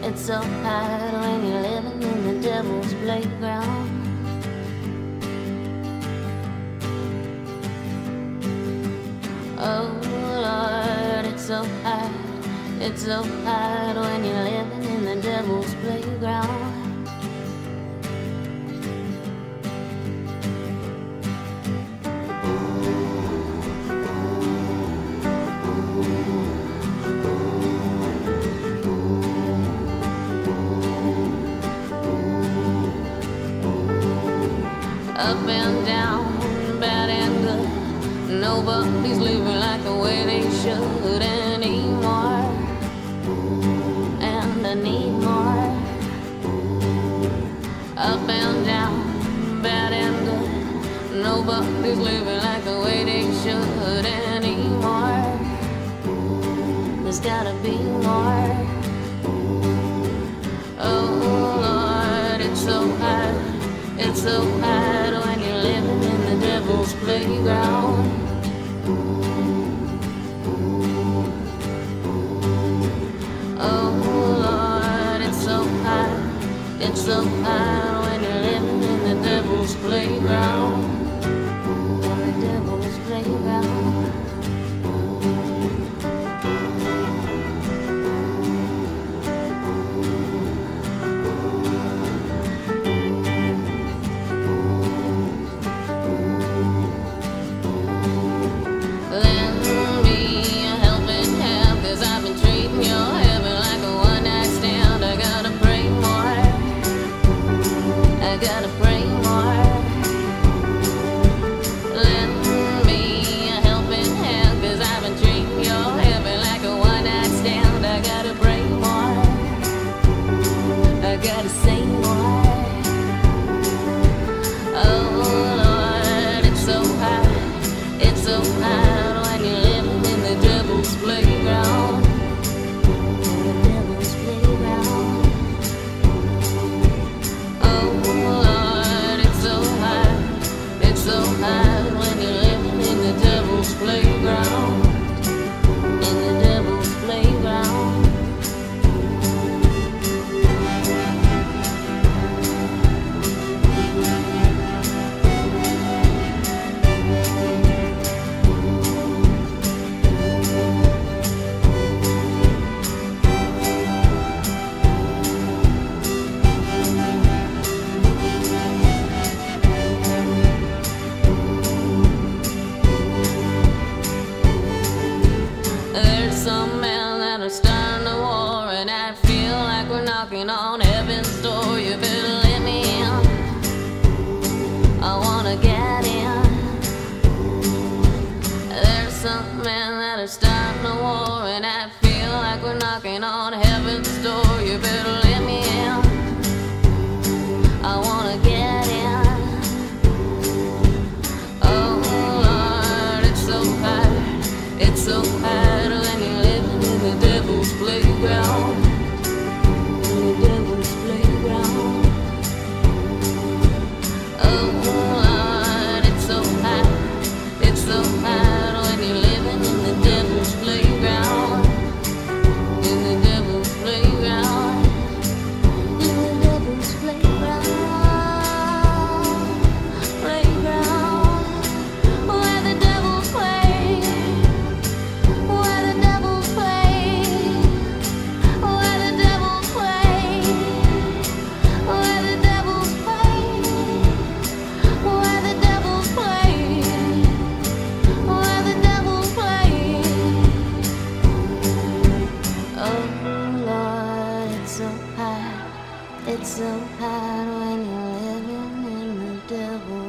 It's so hard when you're living in the devil's playground. Oh Lord, it's so hard. It's so hard when you're living in the devil's playground. Up and down, bad and good. Nobody's living like the way they should anymore. And I need more. Up and down, bad and good. Nobody's living like the way they should anymore. There's gotta be more. Oh Lord, it's so hard. It's so hard when you're living in the devil's playground. Oh Lord, it's so hard. It's so hard when you're living in the devil's playground. In the devil's playground. Gotta pray more. Lend me a helping hand, 'cause I've been treating your heaven like a one-night stand. I gotta pray more. I gotta say more. Oh Lord, it's so hard. It's so hard when you're living in the devil's playground. In the devil's playground. So hard when you're living in the devil's playground. In the devil's playground. Some men that are starting a war, and I feel like we're knocking on heaven's door. You better let me in. I wanna get in. There's some men that are starting a war, and I feel like we're knocking on heaven's door. You better let me in. I wanna get in. Oh Lord, it's so hard. It's so hard when you're living in the devil's playground. In the devil's playground. Oh Lord, it's so hard. It's so hard when you're living in the devil's playground. In the devil's playground. In the devil's playground. Playground. Where the devil plays. Where the devil plays. Where the devil plays. Where the devil plays. Where the devil plays. Where the devil plays. Oh Lord, it's so hard. It's so hard when you're living in the devil.